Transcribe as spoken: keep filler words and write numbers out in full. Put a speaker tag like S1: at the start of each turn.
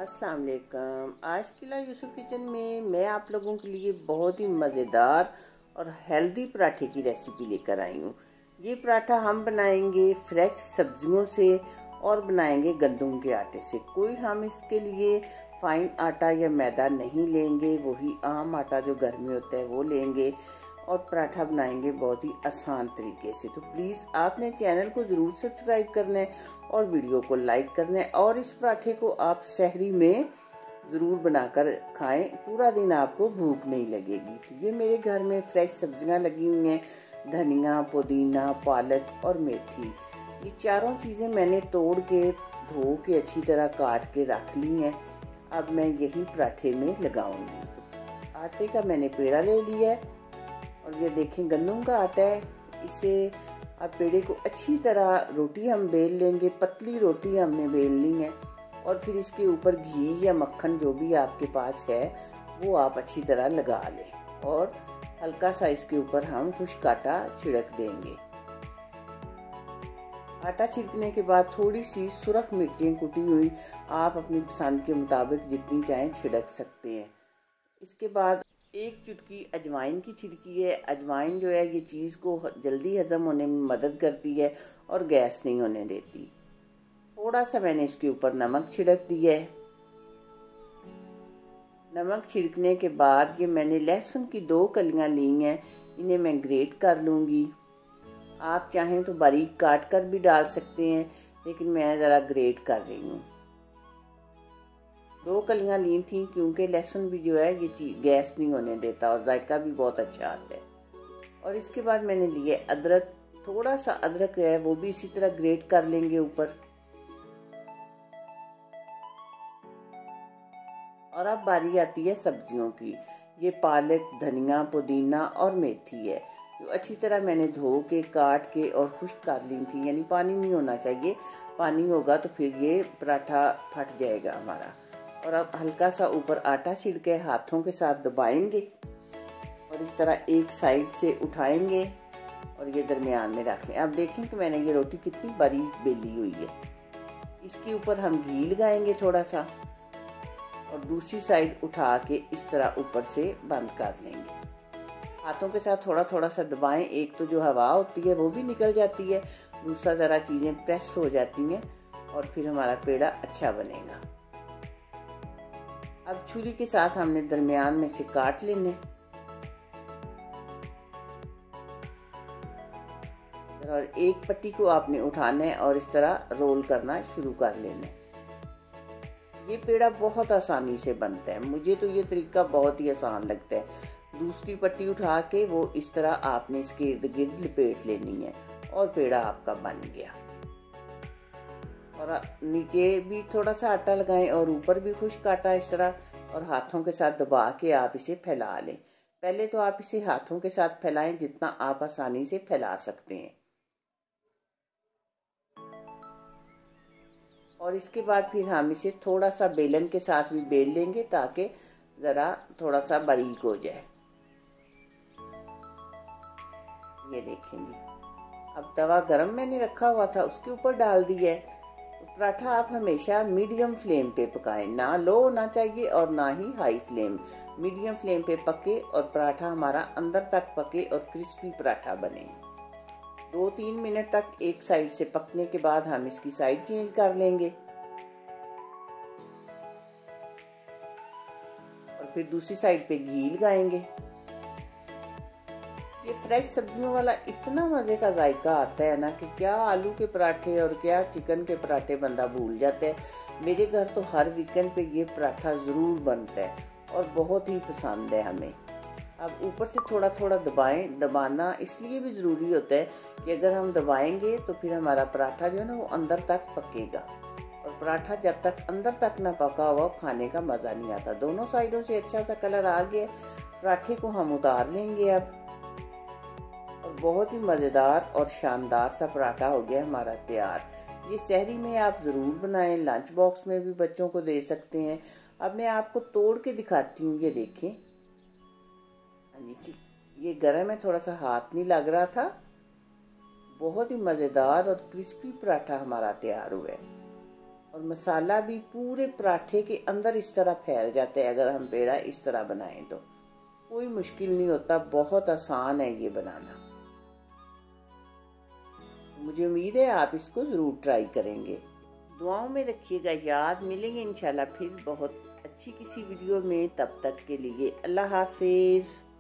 S1: अस्सलाम वालेकुम। आज किला यूसुफ किचन में मैं आप लोगों के लिए बहुत ही मज़ेदार और हेल्दी पराठे की रेसिपी लेकर आई हूँ। ये पराठा हम बनाएंगे फ्रेश सब्जियों से और बनाएंगे गंदम के आटे से। कोई हम इसके लिए फाइन आटा या मैदा नहीं लेंगे, वही आम आटा जो घर में होता है वो लेंगे और पराठा बनाएंगे बहुत ही आसान तरीके से। तो प्लीज़ आपने चैनल को ज़रूर सब्सक्राइब करना है और वीडियो को लाइक करना है और इस पराठे को आप सहरी में ज़रूर बनाकर खाएं, पूरा दिन आपको भूख नहीं लगेगी। तो ये मेरे घर में फ्रेश सब्जियां लगी हुई हैं, धनिया, पुदीना, पालक और मेथी। ये चारों चीज़ें मैंने तोड़ के धो के अच्छी तरह काट के रख ली हैं। अब मैं यही पराठे में लगाऊंगी। तो आटे का मैंने पेड़ा ले लिया है और ये देखें गंदम का आटा है। इसे अब पेड़े को अच्छी तरह रोटी हम बेल लेंगे, पतली रोटी हमने बेलनी है और फिर इसके ऊपर घी या मक्खन जो भी आपके पास है वो आप अच्छी तरह लगा लें और हल्का सा इसके ऊपर हम खुश्क आटा छिड़क देंगे। आटा छिड़कने के बाद थोड़ी सी सुरख मिर्चें कुटी हुई आप अपनी पसंद के मुताबिक जितनी चाहें छिड़क सकते हैं। इसके बाद एक चुटकी अजवाइन की छिड़की है। अजवाइन जो है ये चीज़ को जल्दी हजम होने में मदद करती है और गैस नहीं होने देती। थोड़ा सा मैंने इसके ऊपर नमक छिड़क दिया है। नमक छिड़कने के बाद ये मैंने लहसुन की दो कलियां ली हैं, इन्हें मैं ग्रेट कर लूँगी। आप चाहें तो बारीक काट कर भी डाल सकते हैं, लेकिन मैं ज़रा ग्रेट कर रही हूँ। दो कलियां ली थी क्योंकि लहसुन भी जो है ये गैस नहीं होने देता और जायका भी बहुत अच्छा आता है। और इसके बाद मैंने लिए अदरक, थोड़ा सा अदरक है वो भी इसी तरह ग्रेट कर लेंगे ऊपर। और अब बारी आती है सब्जियों की। ये पालक, धनिया, पुदीना और मेथी है जो अच्छी तरह मैंने धो के काट के और खुश्क कर ली थी, यानी पानी नहीं होना चाहिए। पानी होगा तो फिर ये पराठा फट जाएगा हमारा। और अब हल्का सा ऊपर आटा छिड़के हाथों के साथ दबाएंगे और इस तरह एक साइड से उठाएंगे और ये दरमियान में रख लें। अब देखें कि मैंने ये रोटी कितनी बारीक बेली हुई है। इसके ऊपर हम घी लगाएंगे थोड़ा सा और दूसरी साइड उठा के इस तरह ऊपर से बंद कर लेंगे। हाथों के साथ थोड़ा थोड़ा सा दबाएं। एक तो जो हवा होती है वो भी निकल जाती है, दूसरा ज़रा चीज़ें प्रेस हो जाती हैं और फिर हमारा पेड़ा अच्छा बनेगा। अब छुरी के साथ हमने दरमियान में से काट लेने और एक पट्टी को आपने उठाना है और इस तरह रोल करना शुरू कर लेना। ये पेड़ा बहुत आसानी से बनता है, मुझे तो ये तरीका बहुत ही आसान लगता है। दूसरी पट्टी उठा के वो इस तरह आपने इसके इर्द गिर्द लपेट लेनी है और पेड़ा आपका बन गया। और नीचे भी थोड़ा सा आटा लगाएं और ऊपर भी खुश्क आटा इस तरह और हाथों के साथ दबा के आप इसे फैला लें। पहले तो आप इसे हाथों के साथ फैलाएं जितना आप आसानी से फैला सकते हैं और इसके बाद फिर हम इसे थोड़ा सा बेलन के साथ भी बेल लेंगे ताकि ज़रा थोड़ा सा बारीक हो जाए। ये देखें जी, अब तवा गरम मैंने रखा हुआ था उसके ऊपर डाल दिया है। पराठा आप हमेशा मीडियम फ्लेम पे पकाएं, ना लो होना चाहिए और ना ही हाई फ्लेम। मीडियम फ्लेम पे पके और पराठा हमारा अंदर तक पके और क्रिस्पी पराठा बने। दो तीन मिनट तक एक साइड से पकने के बाद हम इसकी साइड चेंज कर लेंगे और फिर दूसरी साइड पे घी लगाएंगे। ये फ्रेश सब्जियों वाला इतना मज़े का जायका आता है ना कि क्या आलू के पराठे और क्या चिकन के पराठे बंदा भूल जाता है। मेरे घर तो हर वीकेंड पे ये पराठा ज़रूर बनता है और बहुत ही पसंद है हमें। अब ऊपर से थोड़ा थोड़ा दबाएं। दबाना इसलिए भी ज़रूरी होता है कि अगर हम दबाएंगे तो फिर हमारा पराठा जो है ना वो अंदर तक पकेगा और पराठा जब तक अंदर तक ना पका हुआ खाने का मज़ा नहीं आता। दोनों साइडों से अच्छा सा कलर आ गया, पराठे को हम उतार लेंगे अब और बहुत ही मज़ेदार और शानदार सा पराठा हो गया हमारा तैयार। ये सहरी में आप ज़रूर बनाएं, लंच बॉक्स में भी बच्चों को दे सकते हैं। अब मैं आपको तोड़ के दिखाती हूँ, ये देखें। ये गरम है, थोड़ा सा हाथ नहीं लग रहा था। बहुत ही मज़ेदार और क्रिस्पी पराठा हमारा तैयार हुआ है और मसाला भी पूरे पराठे के अंदर इस तरह फैल जाता है। अगर हम पेड़ा इस तरह बनाएं तो कोई मुश्किल नहीं होता, बहुत आसान है ये बनाना। मुझे उम्मीद है आप इसको ज़रूर ट्राई करेंगे। दुआओं में रखिएगा याद। मिलेंगे इंशाल्लाह फिर बहुत अच्छी किसी वीडियो में। तब तक के लिए अल्लाह हाफिज़।